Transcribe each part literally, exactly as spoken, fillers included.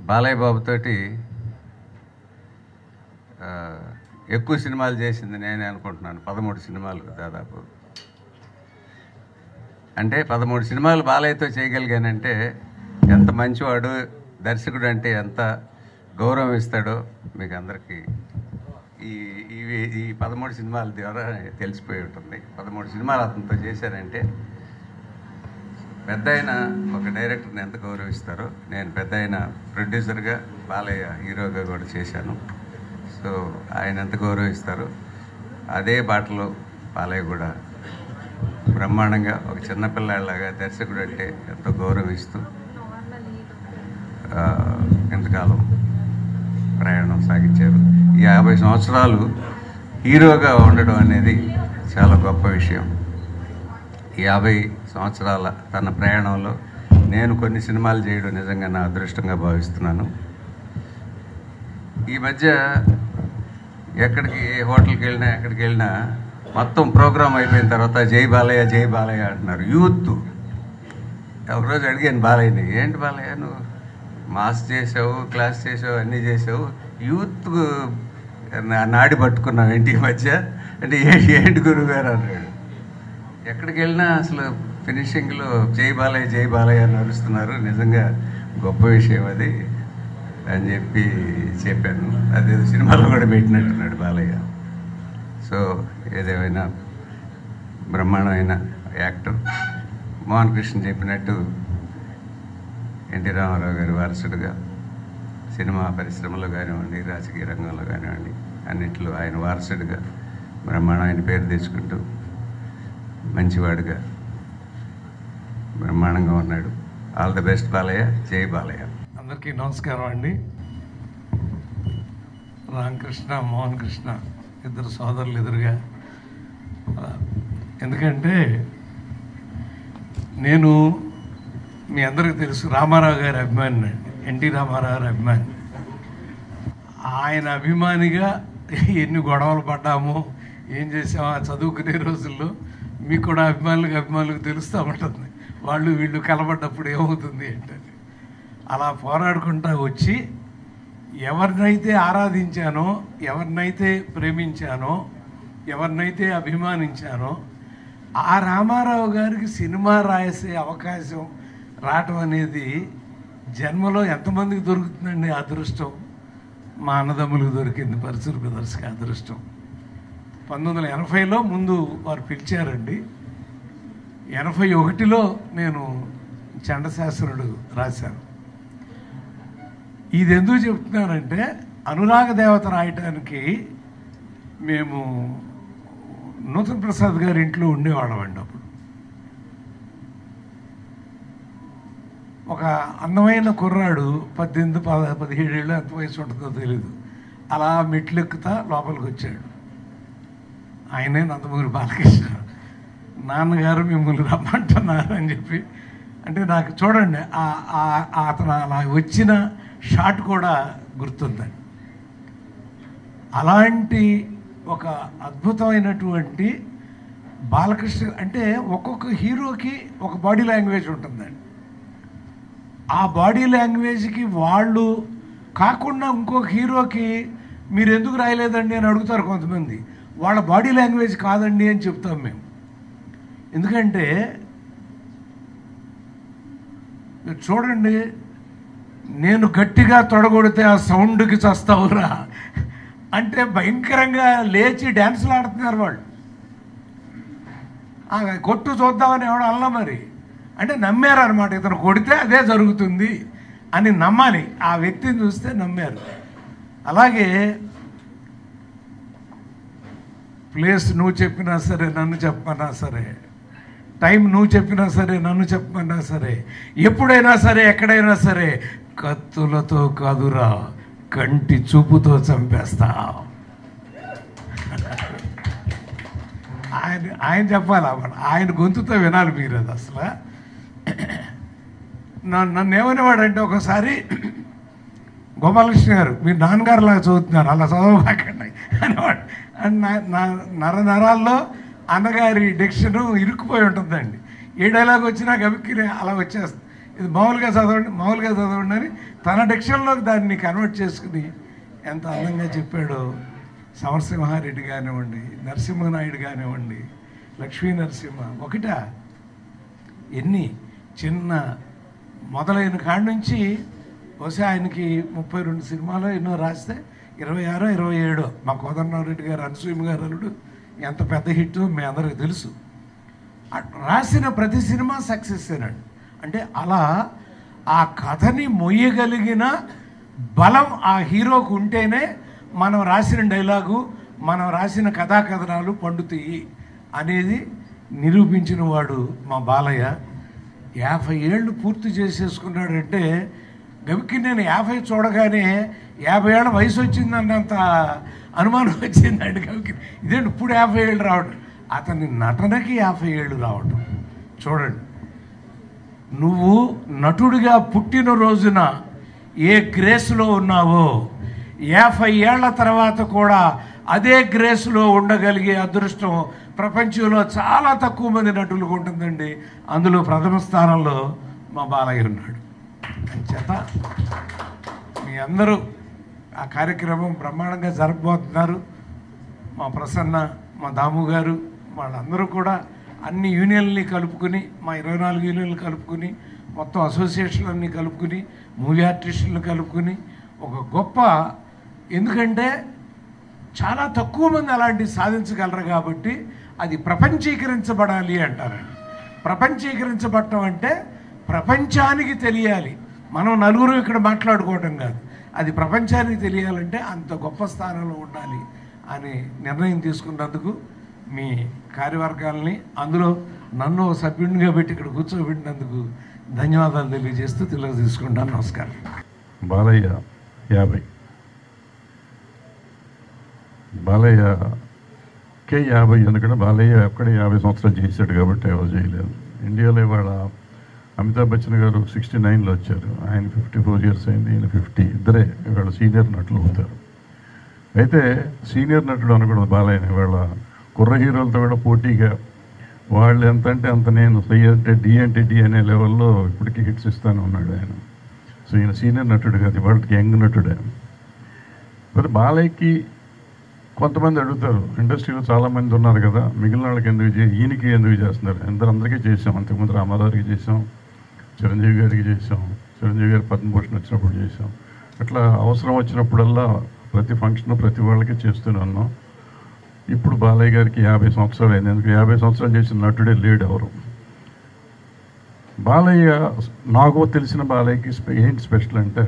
బాలయ్య బాబుతోటి ఎక్కువ సినిమాలు చేసింది నేనే అనుకుంటున్నాను. పదమూడు సినిమాలు దాదాపు. అంటే పదమూడు సినిమాలు బాలయ్యతో చేయగలిగానంటే ఎంత మంచివాడు, దర్శకుడు అంటే ఎంత గౌరవం ఇస్తాడో మీకు అందరికీ ఈ ఇవి ఈ పదమూడు సినిమాల ద్వారా తెలిసిపోయి ఉంటుంది. పదమూడు సినిమాలు అతనితో చేశారంటే పెద్ద అయిన ఒక డైరెక్టర్ని ఎంత గౌరవిస్తారో, నేను పెద్ద అయిన ప్రొడ్యూసర్గా, బాలయ్య హీరోగా కూడా చేశాను. సో ఆయన ఎంత గౌరవిస్తారో అదే బాటలో బాలయ్య కూడా బ్రహ్మాండంగా ఒక చిన్నపిల్లాడిలాగా దర్శకుడు అంటే ఎంతో గౌరవిస్తూ ఎంతకాలం ప్రయాణం సాగించారు. ఈ యాభై సంవత్సరాలు హీరోగా ఉండడం అనేది చాలా గొప్ప విషయం. ఈ యాభై సంవత్సరాల తన ప్రయాణంలో నేను కొన్ని సినిమాలు చేయడం నిజంగా నా అదృష్టంగా భావిస్తున్నాను. ఈ మధ్య ఎక్కడికి ఏ హోటల్కి వెళ్ళినా ఎక్కడికి వెళ్ళినా మొత్తం ప్రోగ్రాం అయిపోయిన తర్వాత జై బాలయ్య జై బాలయ్య అంటున్నారు. యూత్ ఒకరోజు అడిగాను బాలయ్యని, ఏంటి బాలయ్య నువ్వు మాస్ చేసావు, క్లాస్ చేసావు, అన్నీ చేసావు, యూత్ నాడి పట్టుకున్నావు ఏంటి ఈ మధ్య అంటే ఏంటి గురువుగారు అన్నాడు. ఎక్కడికి వెళ్ళినా అసలు ఫినిషింగ్లో జై బాలయ్య జై బాలయ్య అని అరుస్తున్నారు. నిజంగా గొప్ప విషయం అది అని చెప్పి చెప్పాను. అదేదో సినిమాలో కూడా పెట్టినట్టున్నాడు బాలయ్య. సో ఏదేమైనా బ్రహ్మాండమైన యాక్టర్. మోహన్ కృష్ణ చెప్పినట్టు ఎన్టీ రామారావు గారి వారసుడుగా సినిమా పరిశ్రమలో కానివ్వండి, రాజకీయ రంగంలో కానివ్వండి, అన్నింటిలో ఆయన వారసుడుగా బ్రహ్మాండమైన పేరు తెచ్చుకుంటూ మంచివాడుగా బ్రహ్మాండంగా ఉన్నాడు. ఆల్ ది బెస్ట్ బాలయ్య, జై బాలయ్య. అందరికీ నమస్కారం అండి. రామకృష్ణ, మోహన్ కృష్ణ ఇద్దరు సోదరులు ఎదురుగా. ఎందుకంటే నేను మీ అందరికీ తెలుసు రామారావు గారి అభిమాని అండి, ఎన్టీ రామారావు గారి అభిమాని. ఆయన అభిమానిగా ఎన్ని గొడవలు పడ్డామో, ఏం చేసామో ఆ చదువుకునే రోజుల్లో మీకు కూడా అభిమానులకు అభిమానులకు తెలుస్తూ ఉంటుంది. వాళ్ళు వీళ్ళు కలబడ్డప్పుడు ఏమవుతుంది ఏంటని అలా పోరాడుకుంటూ వచ్చి ఎవరినైతే ఆరాధించానో, ఎవరినైతే ప్రేమించానో, ఎవరినైతే అభిమానించానో ఆ రామారావు గారికి సినిమా రాసే అవకాశం రావటం అనేది జన్మలో ఎంతమందికి దొరుకుతుందండి అదృష్టం. మా అన్నదమ్ములకు దొరికింది పరశుర బ్రదర్స్కి అదృష్టం. పంతొమ్మిది వందల ఎనభైలో ముందు వారు పిలిచారండి. ఎనభై ఒకటిలో నేను చండశాస్త్రుడు రాశాను. ఇది ఎందుకు చెప్తున్నానంటే అనురాగ దేవత రాయటానికి మేము నూతన ప్రసాద్ గారి ఇంట్లో ఉండేవాళ్ళం అండి. అప్పుడు ఒక అందమైన కుర్రాడు పద్దెనిమిది పద పదిహేడేళ్ళు ఎంత వయసు ఉంటుందో తెలీదు, అలా మెట్లు ఎక్కుతా లోపలికి వచ్చాడు. ఆయనే నందమూరి బాలకృష్ణ. నాన్నగారు మిమ్మల్ని రమ్మంటున్నారు అని చెప్పి అంటే నాకు చూడండి అతను అలా వచ్చిన షాట్ కూడా గుర్తుందండి. అలాంటి ఒక అద్భుతమైనటువంటి బాలకృష్ణ అంటే ఒక్కొక్క హీరోకి ఒక బాడీ లాంగ్వేజ్ ఉంటుందండి. ఆ బాడీ లాంగ్వేజ్కి వాళ్ళు కాకుండా ఇంకొక హీరోకి మీరు ఎందుకు రాయలేదండి అని అడుగుతారు కొంతమంది. వాళ్ళ బాడీ లాంగ్వేజ్ కాదండి అని చెప్తాం మేము. ఎందుకంటే మీరు చూడండి, నేను గట్టిగా తొడగొడితే ఆ సౌండ్కి చస్తావురా అంటే భయంకరంగా లేచి డ్యాన్సులు ఆడుతున్నారు వాళ్ళు. కొట్టు చూద్దామని ఎవడు అల్లా మరి అంటే నమ్మారనమాట. ఇతను కొడితే అదే జరుగుతుంది అని నమ్మాలి. ఆ వ్యక్తిని చూస్తే నమ్మారు. అలాగే ప్లేస్ నువ్వు చెప్పినా సరే, నన్ను చెప్పమన్నా సరే, టైం నువ్వు చెప్పినా సరే, నన్ను చెప్పమన్నా సరే, ఎప్పుడైనా సరే, ఎక్కడైనా సరే కత్తులతో కాదురా కంటి చూపుతో చంపేస్తా. ఆయన ఆయన చెప్పాలి, ఆయన గొంతుతో వినాలి మీరు. అది అసలు నన్ను ఏమనేవాడంటే ఒకసారి, గోపాలకృష్ణ గారు మీరు నాన్నగారు లాగా చదువుతున్నారు, అలా చదవబాకండి అనేవాడు. నర నరాల్లో అన్నగారి డిక్షన్ ఇరుక్కుపోయి ఉంటుందండి. ఏ డైలాగ్ వచ్చినా గబిక్కి అలా వచ్చేస్తుంది. ఇది మామూలుగా చదవండి మామూలుగా చదవండి అని తన డిక్షన్లోకి దాన్ని కన్వర్ట్ చేసుకుని ఎంత అందంగా చెప్పాడో సమరసింహారెడ్డి కానివ్వండి, నరసింహనాయుడు కానివ్వండి, లక్ష్మీ నరసింహ ఒకటా ఎన్ని చిన్న మొదలైన కాడి నుంచి బహుశా ఆయనకి ముప్పై రెండు సినిమాలు ఎన్నో రాస్తే ఇరవై ఆరో ఇరవై ఏడో మా కోదండరామరెడ్డి గారు అనసూయమ్మ గారు అల్లుడు ఎంత పెద్ద హిట్ మీ అందరికీ తెలుసు. రాసిన ప్రతి సినిమా సక్సెస్ అయినాడు. అంటే అలా ఆ కథని మొయ్యగలిగిన బలం ఆ హీరోకు ఉంటేనే మనం రాసిన డైలాగు, మనం రాసిన కథా కథనాలు పండుతాయి అనేది నిరూపించిన వాడు మా బాలయ్య. యాభై ఏళ్ళు పూర్తి చేసేసుకున్నాడంటే గవికి నేను యాభై చూడగానే యాభై ఏళ్ళ వయసు వచ్చిందన్నంత అనుమానం వచ్చిందండి గవికి. ఇదేంటి ఇప్పుడు యాభై ఏళ్ళు రావడం, అతని నటనకి యాభై ఏళ్ళు రావడం. చూడండి, నువ్వు నటుడిగా పుట్టిన రోజున ఏ గ్రేస్లో ఉన్నావో యాభై ఏళ్ల తర్వాత కూడా అదే గ్రేస్లో ఉండగలిగే అదృష్టం ప్రపంచంలో చాలా తక్కువ మంది నటులకు ఉంటుందండి. అందులో ప్రథమ స్థానంలో మా బాలయ్య ఉన్నాడు. చేత మీ అందరూ ఆ కార్యక్రమం బ్రహ్మాండంగా జరపబోతున్నారు. మా ప్రసన్న, మా దాము గారు వాళ్ళందరూ కూడా అన్ని యూనియన్లని కలుపుకుని, మా ఇరవై నాలుగు యూనియన్లు కలుపుకుని, మొత్తం అసోసియేషన్లన్నీ కలుపుకుని, మూవీ ఆర్టిస్టులను కలుపుకుని ఒక గొప్ప, ఎందుకంటే చాలా తక్కువ మంది అలాంటివి సాధించగలరు కాబట్టి అది ప్రపంచీకరించబడాలి అంటారండి. ప్రపంచీకరించబడటం అంటే ప్రపంచానికి తెలియాలి, మనం నలుగురు ఇక్కడ మాట్లాడుకోవటం కాదు. అది ప్రపంచానికి తెలియాలంటే అంత గొప్ప స్థానంలో ఉండాలి అని నిర్ణయం తీసుకున్నందుకు మీ కార్యవర్గాల్ని, అందులో నన్ను సభ్యునిగా పెట్టి ఇక్కడ కూర్చోబెట్టినందుకు ధన్యవాదాలు తెలియజేస్తూ తెలుగు తీసుకుంటాను. నమస్కారం. బాలయ్య యాభై బాలయ్యకే యాభై ఎందుకంటే బాలయ్య అక్కడే యాభై సంవత్సరాలు చేశాడు కాబట్టి ఎవరు చేయలేదు. ఇండియాలో ఇవాళ అమితాబ్ బచ్చన్ గారు సిక్స్టీ నైన్లో వచ్చారు, ఆయన ఫిఫ్టీ ఫోర్ ఇయర్స్ అయింది, ఈయన ఫిఫ్టీ. ఇద్దరే ఇవాళ సీనియర్ నటులు అవుతారు. అయితే సీనియర్ నటుడు అనకూడదు బాలయ్యని. ఇవాళ కుర్ర హీరోలతో కూడా పోటీగా వాళ్ళు ఎంత అంటే అంత, నేను సి అంటే డి అంటే డి అనే లెవెల్లో ఇప్పటికీ హిట్స్ ఇస్తానే ఉన్నాడు ఆయన. సో ఈయన సీనియర్ నటుడు కాదు, ఇవాళకి యంగ్ నటుడే. మరి బాలయ్యకి కొంతమంది అడుగుతారు, ఇండస్ట్రీలో చాలామంది ఉన్నారు కదా, మిగిలిన వాళ్ళకి ఎందుకు చే ఈయనకి ఎందుకు చేస్తున్నారు? అందరూ అందరికీ చేసాం. అంతకుముందు రామారావుకి చేసాం, చిరంజీవి గారికి చేసాం, చిరంజీవి గారి పద్మభూషణ్ వచ్చినప్పుడు చేసాం. అట్లా అవసరం వచ్చినప్పుడల్లా ప్రతి ఫంక్షన్ ప్రతి వాళ్ళకి చేస్తూనే ఉన్నాం. ఇప్పుడు బాలయ్య గారికి యాభై సంవత్సరాలు అయింది. ఎందుకు యాభై సంవత్సరాలు చేసిన నటుడే లేడు ఎవరు. బాలయ్య, నాకు తెలిసిన బాలయ్యకి ఏంటి స్పెషల్ అంటే,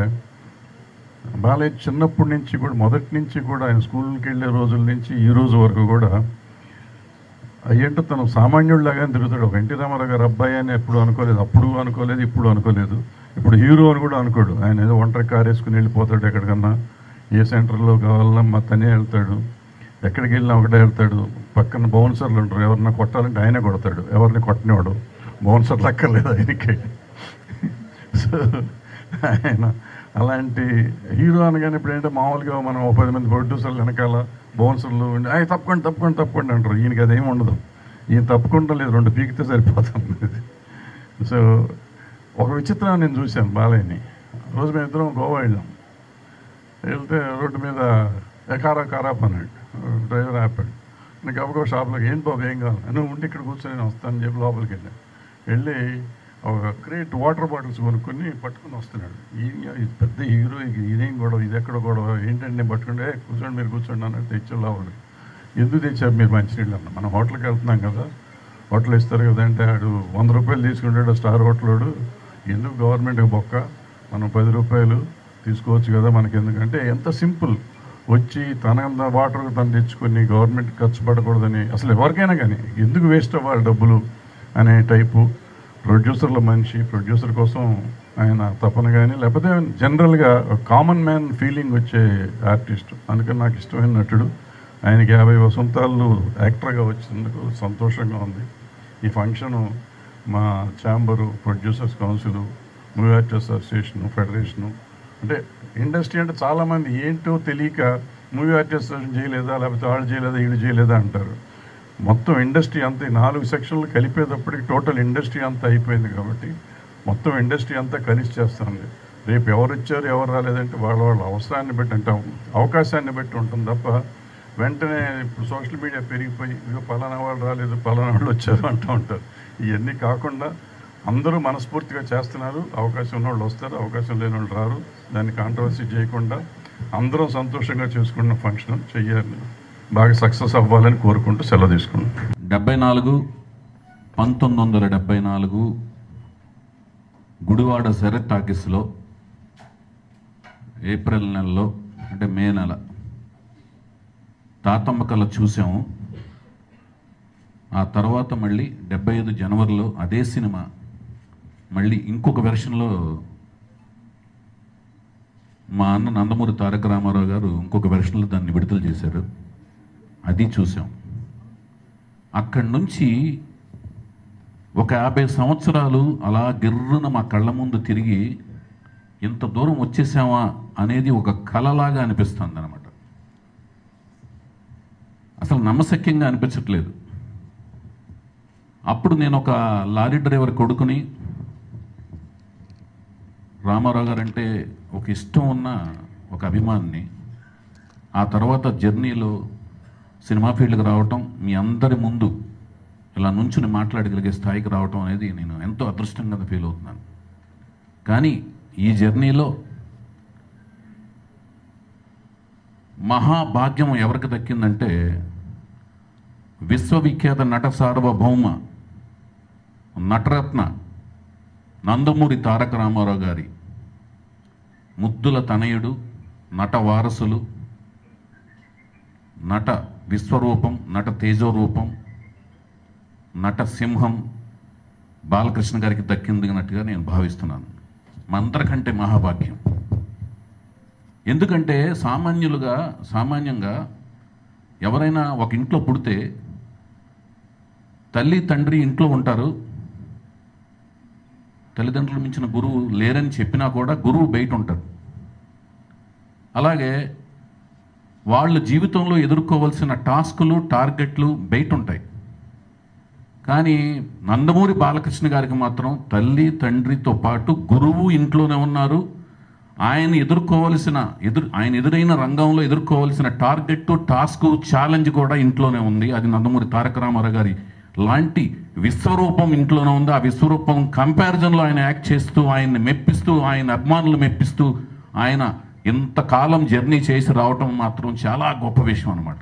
బాలయ్య చిన్నప్పటి నుంచి కూడా, మొదటి నుంచి కూడా, ఆయన స్కూల్కి వెళ్ళే రోజుల నుంచి ఈ రోజు వరకు కూడా అయ్యంటే తను సామాన్యుడిలాగానే తిరుగుతాడు. ఒక ఎన్టీ రామారావు గారు అబ్బాయి అని ఎప్పుడు అనుకోలేదు, అప్పుడు అనుకోలేదు, ఇప్పుడు అనుకోలేదు, ఇప్పుడు హీరో అని కూడా అనుకోడు. ఆయన ఏదో ఒంటరి కారు వేసుకుని వెళ్ళిపోతాడు ఎక్కడికన్నా, ఏ సెంటర్లో కావాలన్నా మా తనే వెళ్తాడు, ఎక్కడికి వెళ్ళినా ఒకటే వెళ్తాడు. పక్కన బౌన్సర్లు ఉంటారు, ఎవరిని కొట్టాలంటే ఆయనే కొడతాడు, ఎవరిని కొట్టనివాడు. బౌన్సర్లు అక్కర్లేదు ఆయనకి. సో ఆయన అలాంటి హీరో అనగానే ఇప్పుడు ఏంటంటే మామూలుగా మనం ఒక పది మంది ప్రొడ్యూసర్లు వెనకాల బౌన్సర్లు ఉండి అవి తప్పకుండా తప్పకుండా తప్పకుండా అంటారు. ఈయనకి అదేమి ఉండదు, ఈయన తప్పకుండా లేదు, రెండు పీకితే సరిపోతుంది. సో ఒక విచిత్రం నేను చూశాను బాలయ్యని. రోజు మేము ఇద్దరం గోవా వెళ్ళాం. వెళ్తే రోడ్డు మీద కారా కారాప్ అన్నాడు, డ్రైవర్ ఆపాడు. నేను గబగబా షాప్లోకి, ఏంటి బాబు ఏం కావాలి, నువ్వు ఉండి ఇక్కడ కూర్చొని నేను వస్తానని చెప్పి లోపలికి వెళ్ళాను. వెళ్ళి ఒక క్రేట్ వాటర్ బాటిల్స్ కొనుక్కొని పట్టుకుని వస్తున్నాడు. ఈయన ఇది పెద్ద హీరో, ఇదేం గొడవ, ఇది ఎక్కడ గొడవ ఏంటంటే, నేను పట్టుకుంటే కూర్చోండి మీరు కూర్చోండి అన్నట్టు తెచ్చాడు లోపలికి. ఎందుకు తెచ్చారు మీరు మంచినీళ్ళు అన్న? మనం హోటల్కి వెళ్తున్నాం కదా, హోటల్ ఇస్తారు కదా అంటే, ఆడు వంద రూపాయలు తీసుకుంటాడు స్టార్ హోటలోడు, ఎందుకు గవర్నమెంట్కి బొక్క, మనం పది రూపాయలు తీసుకోవచ్చు కదా మనకి, ఎందుకంటే ఎంత సింపుల్. వచ్చి తన వాటర్ తను తెచ్చుకొని గవర్నమెంట్ ఖర్చు పడకూడదని, అసలు ఎవరికైనా కానీ ఎందుకు వేస్ట్ అవ్వాలి డబ్బులు అనే టైపు ప్రొడ్యూసర్ల మనిషి. ప్రొడ్యూసర్ కోసం ఆయన తపన కానీ, లేకపోతే జనరల్గా కామన్ మ్యాన్ ఫీలింగ్ వచ్చే ఆర్టిస్ట్. అందుకని నాకు ఇష్టమైన నటుడు. ఆయనకి యాభై వసంతాలు యాక్టర్గా వచ్చినందుకు సంతోషంగా ఉంది. ఈ ఫంక్షను మా chamber, producers council, movie artist association, federation, అంటే ఇండస్ట్రీ అంటే చాలామంది ఏంటో తెలియక మూవీ ఆర్టిస్ట్ అసోసియేషన్ చేయలేదా, లేకపోతే వాళ్ళు చేయలేదా, వీళ్ళు చేయలేదా అంటారు. మొత్తం ఇండస్ట్రీ అంతా నాలుగు సెక్షన్లు కలిపేటప్పటికి టోటల్ ఇండస్ట్రీ అంతా అయిపోయింది కాబట్టి మొత్తం ఇండస్ట్రీ అంతా కలిసి చేస్తుంది. రేపు ఎవరు వచ్చారు ఎవరు రాలేదంటే వాళ్ళ వాళ్ళ అవసరాన్ని బట్టి అంటే అవకాశాన్ని బట్టి ఉంటుంది తప్ప వెంటనే ఇప్పుడు సోషల్ మీడియా పెరిగిపోయి ఇక పలానా వాళ్ళు రాలేదు పలానా వాళ్ళు వచ్చారు అంటూ ఉంటారు. ఇవన్నీ కాకుండా అందరూ మనస్ఫూర్తిగా చేస్తున్నారు. అవకాశం ఉన్న వాళ్ళు వస్తారు, అవకాశం లేని వాళ్ళు రారు. దాన్ని కాంట్రవర్సీ చేయకుండా అందరం సంతోషంగా చేసుకున్న ఫంక్షన్ చెయ్యాలి, బాగా సక్సెస్ అవ్వాలని కోరుకుంటూ సెలవు తీసుకున్నాం. డెబ్బై నాలుగు పంతొమ్మిది వందల డెబ్బై నాలుగు గుడివాడ శరత్ టాకీస్లో ఏప్రిల్ నెలలో అంటే మే నెల తాతమ్మ కళ చూసాము. ఆ తర్వాత మళ్ళీ డెబ్బై ఐదు జనవరిలో అదే సినిమా మళ్ళీ ఇంకొక వెర్షన్లో మా అన్న నందమూరి తారక రామారావు గారు ఇంకొక వెర్షన్లో దాన్ని విడుదల చేశారు. అది చూసాం. అక్కడి నుంచి ఒక యాభై సంవత్సరాలు అలా గిర్రున మా కళ్ళ ముందు తిరిగి ఇంత దూరం వచ్చేసామా అనేది ఒక కలలాగా అనిపిస్తుంది అన్నమాట. అసలు నమ్మశక్యంగా అనిపించట్లేదు. అప్పుడు నేను ఒక లారీ డ్రైవర్ కొడుకుని, రామారావు గారు అంటే ఒక ఇష్టం ఉన్న ఒక అభిమానిని. ఆ తర్వాత జర్నీలో సినిమా ఫీల్డ్కి రావటం, మీ అందరి ముందు ఇలా నుంచుని మాట్లాడగలిగే స్థాయికి రావటం అనేది నేను ఎంతో అదృష్టంగా ఫీల్ అవుతున్నాను. కానీ ఈ జర్నీలో మహాభాగ్యం ఎవరికి దక్కిందంటే విశ్వవిఖ్యాత నట సార్వభౌమ నటరత్న నందమూరి తారక రామారావు గారి ముద్దుల తనయుడు, నట వారసులు, నట విశ్వరూపం, నట తేజోరూపం, నట సింహం బాలకృష్ణ గారికి దక్కిందినట్టుగా నేను భావిస్తున్నాను. మా అందరికంటే మహాభాగ్యం. ఎందుకంటే సామాన్యులుగా సామాన్యంగా ఎవరైనా ఒక ఇంట్లో పుడితే తల్లి తండ్రి ఇంట్లో ఉంటారు, తల్లిదండ్రులు మించిన గురువు లేరని చెప్పినా కూడా గురువు బయట ఉంటారు. అలాగే వాళ్ళు జీవితంలో ఎదుర్కోవాల్సిన టాస్కులు, టార్గెట్లు బయట ఉంటాయి. కానీ నందమూరి బాలకృష్ణ గారికి మాత్రం తల్లి తండ్రితో పాటు గురువు ఇంట్లోనే ఉన్నారు. ఆయన ఎదుర్కోవలసిన ఎదురు ఆయన ఎదురైన రంగంలో ఎదుర్కోవాల్సిన టార్గెట్, టాస్క్, ఛాలెంజ్ కూడా ఇంట్లోనే ఉంది. అది నందమూరి తారక రామారావు గారి లాంటి విశ్వరూపం ఇంట్లోనే ఉంది. ఆ విశ్వరూపం కంపారిజన్లో ఆయన యాక్ట్ చేస్తూ, ఆయన్ని మెప్పిస్తూ, ఆయన అభిమానులు మెప్పిస్తూ, ఆయన ఇంతకాలం జర్నీ చేసి రావటం మాత్రం చాలా గొప్ప విషయం అన్నమాట.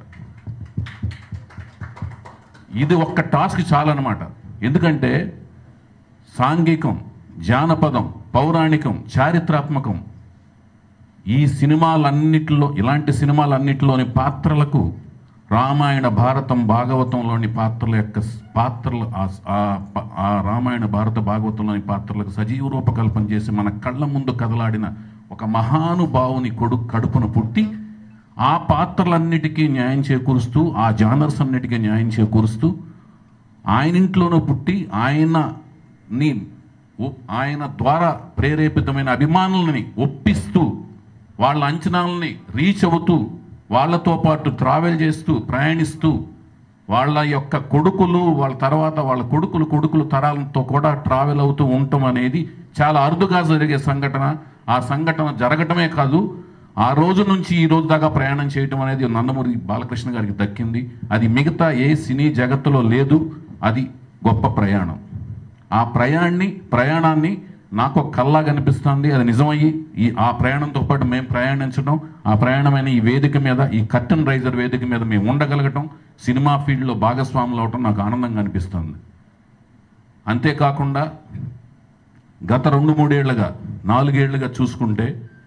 ఇది ఒక్క టాస్క్ చాలన్నమాట. ఎందుకంటే సాంఘికం, జానపదం, పౌరాణికం, చారిత్రాత్మకం ఈ సినిమాలన్నిటిలో, ఇలాంటి సినిమాలన్నిటిలోని పాత్రలకు రామాయణ, భారతం, భాగవతంలోని పాత్రల యొక్క పాత్రలు ఆ రామాయణ, భారత, భాగవతంలోని పాత్రలకు సజీవ రూపకల్పన చేసి మన కళ్ళ ముందు కదలాడిన ఒక మహానుభావుని కొడుకు కడుపున పుట్టి ఆ పాత్రలన్నిటికీ న్యాయం చేకూరుస్తూ, ఆ జానర్స్ అన్నిటికీ న్యాయం చేకూరుస్తూ, ఆయన ఇంట్లోనూ పుట్టి ఆయనని ఆయన ద్వారా ప్రేరేపితమైన అభిమానులని ఒప్పిస్తూ, వాళ్ళ అంచనాలని రీచ్ అవుతూ, వాళ్ళతో పాటు ట్రావెల్ చేస్తూ, ప్రయాణిస్తూ, వాళ్ళ యొక్క కొడుకులు, వాళ్ళ తర్వాత వాళ్ళ కొడుకులు కొడుకులు తరాలతో కూడా ట్రావెల్ అవుతూ ఉండటం అనేది చాలా అరుదుగా జరిగే సంఘటన. ఆ సంఘటన జరగటమే కాదు, ఆ రోజు నుంచి ఈ రోజు దాకా ప్రయాణం చేయటం అనేది నందమూరి బాలకృష్ణ గారికి దక్కింది. అది మిగతా ఏ సినీ జగత్తులో లేదు. అది గొప్ప ప్రయాణం. ఆ ప్రయాణాన్ని ప్రయాణాన్ని నాకు ఒక కల్లా కనిపిస్తుంది. అది నిజమయ్యి ఈ ఆ ప్రయాణంతో పాటు మేము ప్రయాణించడం, ఆ ప్రయాణమైన ఈ వేదిక మీద, ఈ కర్టన్ రైజర్ వేదిక మీద మేము ఉండగలగటం, సినిమా ఫీల్డ్లో భాగస్వాములు అవటం నాకు ఆనందంగా అనిపిస్తుంది. అంతేకాకుండా గత రెండు మూడేళ్లుగా నాలుగేళ్లుగా చూసుకుంటే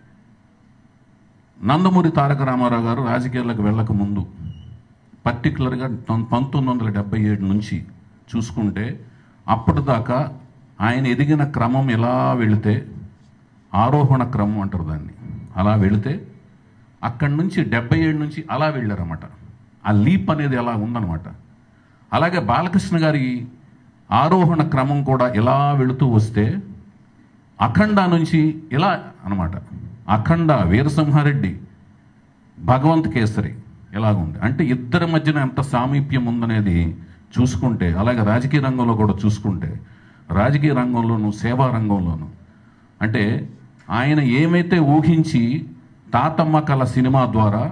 నందమూరి తారక రామారావు గారు రాజకీయాలకు వెళ్ళక ముందు, పర్టికులర్గా పంతొమ్మిది వందల డెబ్బై ఏడు నుంచి చూసుకుంటే అప్పటిదాకా ఆయన ఎదిగిన క్రమం ఎలా వెళితే, ఆరోహణ క్రమం అంటారు దాన్ని, అలా వెళితే అక్కడి నుంచి డెబ్బై ఏడు నుంచి అలా వెళ్ళారన్నమాట. ఆ లీప్ అనేది ఎలా ఉందన్నమాట. అలాగే బాలకృష్ణ గారి ఆరోహణ క్రమం కూడా ఎలా వెళుతూ వస్తే అఖండ నుంచి ఇలా అన్నమాట. అఖండ, వీరసింహారెడ్డి, భగవంత్ కేసరి ఎలాగుంది అంటే ఇద్దరి మధ్యన ఎంత సామీప్యం ఉందనేది చూసుకుంటే, అలాగే రాజకీయ రంగంలో కూడా చూసుకుంటే రాజకీయ రంగంలోనూ సేవా రంగంలోనూ. అంటే ఆయన ఏమైతే ఊహించి తాతమ్మ కళ సినిమా ద్వారా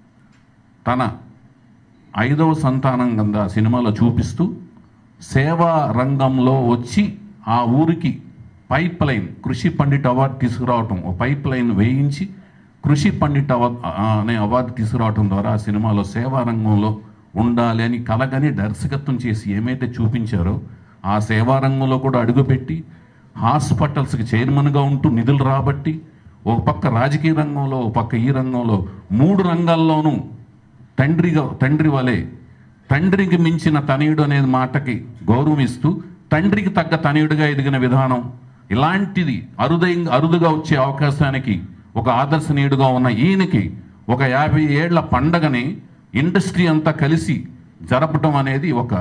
తన ఐదవ సంతానం కింద సినిమాలో చూపిస్తూ సేవా రంగంలో వచ్చి ఆ ఊరికి పైప్ లైన్ కృషి పండిట్ అవార్డు తీసుకురావటం, ఓ పైప్ లైన్ వేయించి కృషి పండిట్ అవార్డు అనే అవార్డు తీసుకురావటం ద్వారా ఆ సినిమాలో సేవా రంగంలో ఉండాలి అని కలగని దర్శకత్వం చేసి ఏమైతే చూపించారో ఆ సేవా రంగంలో కూడా అడుగుపెట్టి హాస్పిటల్స్కి చైర్మన్గా ఉంటూ నిధులు రాబట్టి ఒక పక్క రాజకీయ రంగంలో ఒక పక్క ఈ రంగంలో మూడు రంగాల్లోనూ తండ్రిగా తండ్రి వలె తండ్రికి మించిన తనయుడు అనే మాటకి గౌరవం ఇస్తూ తండ్రికి తగ్గ తనయుడిగా ఎదిగిన విధానం, ఇలాంటిది అరుదై అరుదుగా వచ్చే అవకాశానికి ఒక ఆదర్శనీయుడుగా ఉన్న ఈయనకి ఒక యాభై ఏళ్ల పండగని ఇండస్ట్రీ అంతా కలిసి జరపడం అనేది ఒక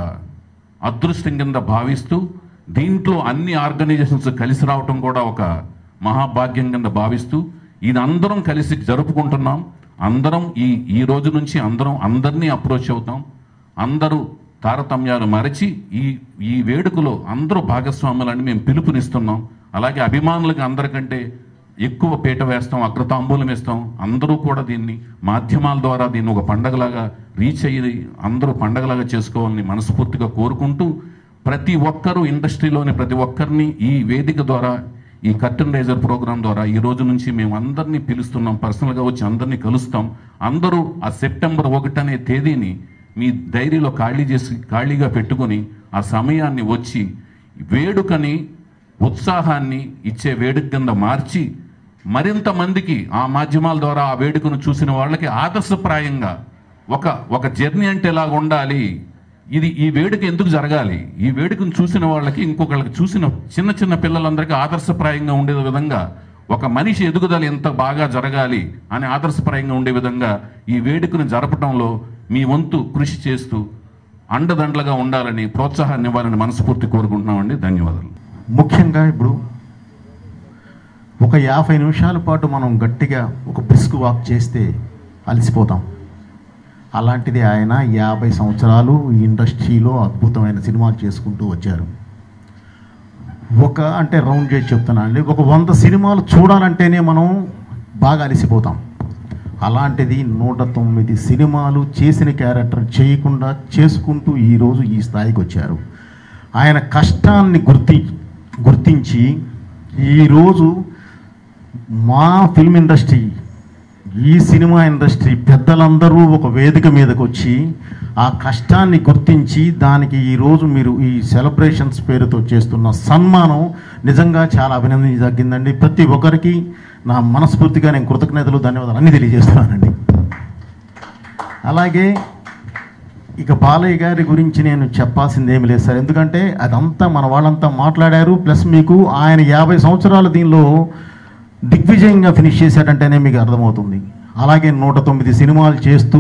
అదృష్టం కింద భావిస్తూ దీంట్లో అన్ని ఆర్గనైజేషన్స్ కలిసి రావటం కూడా ఒక మహాభాగ్యం కింద భావిస్తూ ఇది అందరం కలిసి జరుపుకుంటున్నాం. అందరం ఈ ఈ రోజు నుంచి అందరం అందరినీ అప్రోచ్ అవుతాం. అందరూ తారతమ్యాలు మరచి ఈ ఈ వేడుకలో అందరూ భాగస్వాములని మేము పిలుపునిస్తున్నాం. అలాగే అభిమానులకి అందరికంటే ఎక్కువ పీట వేస్తాం, అగ్రతాంబూలం ఇస్తాం. అందరూ కూడా దీన్ని మాధ్యమాల ద్వారా దీన్ని ఒక పండగలాగా రీచ్ అయ్యి అందరూ పండగలాగా చేసుకోవాలని మనస్ఫూర్తిగా కోరుకుంటూ ప్రతి ఒక్కరూ ఇండస్ట్రీలోని ప్రతి ఒక్కరిని ఈ వేదిక ద్వారా ఈ కర్టన్ రైజర్ ప్రోగ్రాం ద్వారా ఈ రోజు నుంచి మేము అందరినీ పిలుస్తున్నాం. పర్సనల్గా వచ్చి అందరినీ కలుస్తాం. అందరూ ఆ సెప్టెంబర్ ఒకటి అనే తేదీని మీ డైరీలో ఖాళీ చేసి ఖాళీగా పెట్టుకొని ఆ సమయాన్ని వచ్చి వేడుకని ఉత్సాహాన్ని ఇచ్చే వేడుక కింద మార్చి మరింత మందికి ఆ మాధ్యమాల ద్వారా ఆ వేడుకను చూసిన వాళ్ళకి ఆదర్శప్రాయంగా ఒక ఒక జర్నీ అంటే ఎలాగ ఉండాలి, ఇది ఈ వేడుక ఎందుకు జరగాలి, ఈ వేడుకను చూసిన వాళ్ళకి ఇంకొకళ్ళకి చూసిన చిన్న చిన్న పిల్లలందరికీ ఆదర్శప్రాయంగా ఉండే విధంగా ఒక మనిషి ఎదుగుదల ఎంత బాగా జరగాలి అని ఆదర్శప్రాయంగా ఉండే విధంగా ఈ వేడుకను జరపడంలో మీ వంతు కృషి చేస్తూ అండదండలుగా ఉండాలని ప్రోత్సాహాన్ని ఇవ్వాలని మనస్ఫూర్తి కోరుకుంటున్నామండి. ధన్యవాదాలు. ముఖ్యంగా ఇప్పుడు ఒక యాభై నిమిషాల పాటు మనం గట్టిగా ఒక బ్రిస్క్ వాక్ చేస్తే అలసిపోతాం. అలాంటిది ఆయన యాభై సంవత్సరాలు ఈ ఇండస్ట్రీలో అద్భుతమైన సినిమాలు చేసుకుంటూ వచ్చారు. ఒక అంటే రౌండ్ చేసి చెప్తున్నా అండి, ఒక వంద సినిమాలు చూడాలంటేనే మనం బాగా అలసిపోతాం. అలాంటిది నూట తొమ్మిది సినిమాలు చేసిన క్యారెక్టర్ చేయకుండా చేసుకుంటూ ఈరోజు ఈ స్థాయికి వచ్చారు. ఆయన కష్టాన్ని గుర్తి గుర్తించి ఈరోజు మా ఫిల్మ్ ఇండస్ట్రీ, ఈ సినిమా ఇండస్ట్రీ పెద్దలందరూ ఒక వేదిక మీదకి వచ్చి ఆ కష్టాన్ని గుర్తించి దానికి ఈరోజు మీరు ఈ సెలబ్రేషన్స్ పేరుతో చేస్తున్న సన్మానం నిజంగా చాలా అభినందించదగ్గిందండి. ప్రతి ఒక్కరికి నా మనస్ఫూర్తిగా నేను కృతజ్ఞతలు ధన్యవాదాలు అన్నీ తెలియజేస్తున్నానండి. అలాగే ఇక బాలయ్య గారి గురించి నేను చెప్పాల్సింది ఏమి లేదు సార్, ఎందుకంటే అదంతా మన వాళ్ళంతా మాట్లాడారు. ప్లస్ మీకు ఆయన యాభై సంవత్సరాలు దీనిలో దిగ్విజయంగా ఫినిష్ చేశాడంటేనే మీకు అర్థమవుతుంది. అలాగే నూట తొమ్మిది సినిమాలు చేస్తూ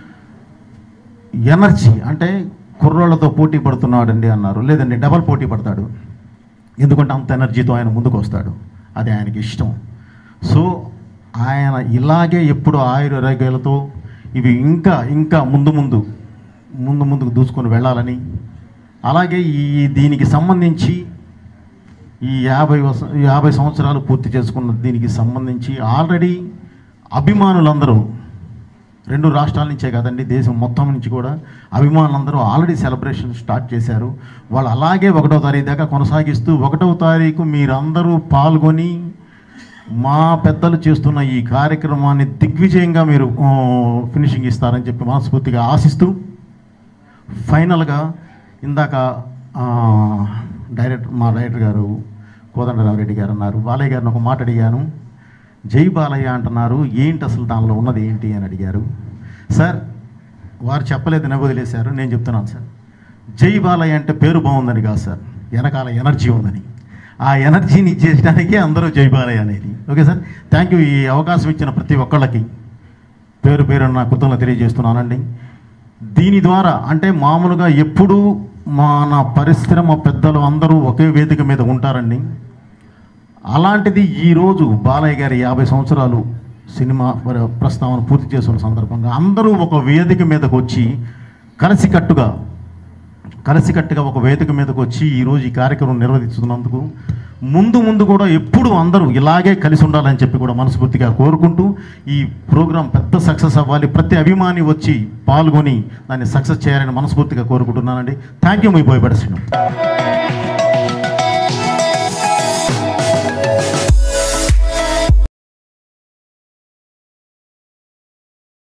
ఎనర్జీ అంటే కుర్రోళ్ళతో పోటీ పడుతున్నాడండి అన్నారు, లేదండి డబల్ పోటీ పడతాడు. ఎందుకంటే అంత ఎనర్జీతో ఆయన ముందుకు వస్తాడు, అది ఆయనకి ఇష్టం. సో ఆయన ఇలాగే ఎప్పుడు ఆయురారోగ్యాలతో ఇవి ఇంకా ఇంకా ముందు ముందు ముందు ముందుకు దూసుకొని వెళ్ళాలని, అలాగే ఈ దీనికి సంబంధించి ఈ యాభై యాభై సంవత్సరాలు పూర్తి చేసుకున్న దీనికి సంబంధించి ఆల్రెడీ అభిమానులందరూ రెండు రాష్ట్రాల నుంచే కదండి, దేశం మొత్తం నుంచి కూడా అభిమానులందరూ ఆల్రెడీ సెలబ్రేషన్ స్టార్ట్ చేశారు. వాళ్ళు అలాగే ఒకటో తారీఖు దాకా కొనసాగిస్తూ ఒకటవ తారీఖు మీరందరూ పాల్గొని మా పెద్దలు చేస్తున్న ఈ కార్యక్రమాన్ని దిగ్విజయంగా మీరు ఫినిషింగ్ ఇస్తారని చెప్పి మనస్ఫూర్తిగా ఆశిస్తూ, ఫైనల్గా ఇందాక డైరెక్టర్ మా డైరెక్టర్ గారు కోదండరామరెడ్డి గారు అన్నారు, బాలయ్య గారిని ఒక మాట అడిగాను, జై బాలయ్య అంటున్నారు, ఏంటి అసలు దానిలో ఉన్నది ఏంటి అని అడిగారు. సార్ వారు చెప్పలేదు, నవ్వు వదిలేశారు, నేను చెప్తున్నాను సార్. జై బాలయ్య అంటే పేరు బాగుందని కాదు సార్, వెనకాల ఎనర్జీ ఉందని. ఆ ఎనర్జీని ఇచ్చేయడానికే అందరూ జై బాలయ్య అనేది. Okay sir, thank you. ఈ అవకాశం ఇచ్చిన ప్రతి ఒక్కళ్ళకి పేరు పేరు నా కృతజ్ఞతలు తెలియజేస్తున్నానండి. దీని ద్వారా అంటే మామూలుగా ఎప్పుడూ మన పరిశ్రమ పెద్దలు అందరూ ఒకే వేదిక మీద ఉంటారండి. అలాంటిది ఈరోజు బాలయ్య గారి యాభై సంవత్సరాలు సినిమా ప్రస్తావన పూర్తి చేసుకున్న సందర్భంగా అందరూ ఒక వేదిక మీదకు వచ్చి కలిసికట్టుగా కలిసికట్టుగా ఒక వేదిక మీదకి వచ్చి ఈరోజు ఈ కార్యక్రమం నిర్వహిస్తున్నందుకు ముందు ముందు కూడా ఎప్పుడు అందరూ ఇలాగే కలిసి ఉండాలని చెప్పి కూడా మనస్ఫూర్తిగా కోరుకుంటూ ఈ ప్రోగ్రాం పెద్ద సక్సెస్ అవ్వాలి, ప్రతి అభిమాని వచ్చి పాల్గొని దాన్ని సక్సెస్ చేయాలని మనస్ఫూర్తిగా కోరుకుంటున్నానండి. థ్యాంక్ యూ, మీ బోయపాటి శ్రీను.